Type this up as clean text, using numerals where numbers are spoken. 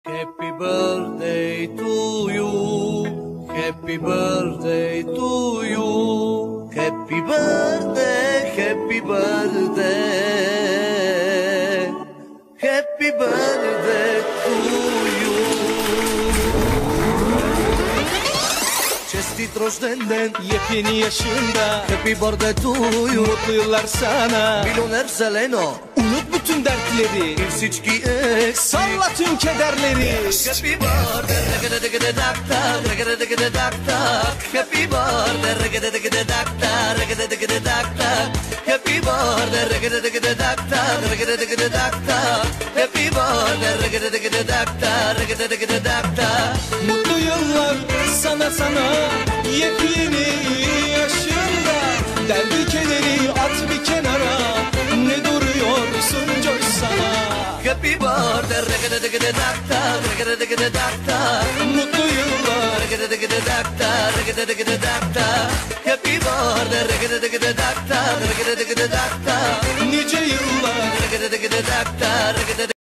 Happy birthday to you. Happy birthday to you. Happy birthday, happy birthday. Happy birthday to you. Çestit rojden Yepyeni yaşında Happy birthday to you. mutlu yıllar sana. Milyoner Seleno. Unut bütün dertleri, Bir siçki eks. salla tüm kederleri. Happy birthday, daktar, daktar. Happy birthday, daktar, daktar. Happy birthday, daktar, daktar. Happy birthday, daktar. Mutlu yıllar sana yepyeni yaşında. Derdi kederi at bir kenara, ne duruyorsun coşsana. Happy birthday, daktar, daktar. Mutlu yıllar Daktar. Happy birthday, daktar, daktar. nice yıllar. Daktar.